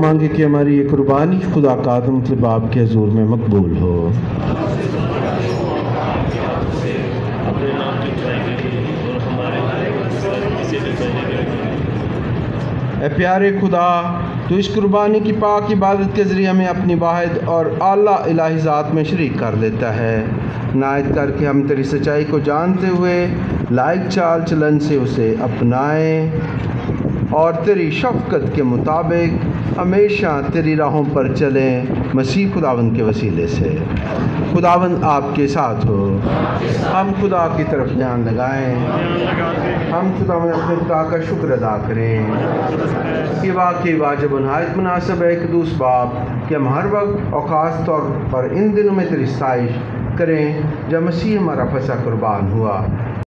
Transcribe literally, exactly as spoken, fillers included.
मांगे कि हमारी ये कुर्बानी खुदा का मतलब आपके हुजूर में मकबूल हो। ए प्यारे खुदा, तो इस कुर्बानी की पाक इबादत के ज़रिए हमें अपनी वाहिद और आला इलाही ज़ात में शरीक कर लेता है। नायत करके हम तेरी सच्चाई को जानते हुए लायक चाल चलन से उसे अपनाएं और तेरी शफ़क़त के मुताबिक हमेशा तेरी राहों पर चलें, मसीह खुदावंद के वसीले से। खुदावंद आपके साथ हो। हम खुदा की तरफ ध्यान लगाएं। हम खुदावंद अपने खुदा का शुक्र अदा करें कि वाकई वाजिब नहायत मुनासिब है कि दूस बाप कि हम हर वक्त और ख़ास तौर पर इन दिनों में तेरी सताइश करें जब मसीह हमारा फसा कुर्बान हुआ।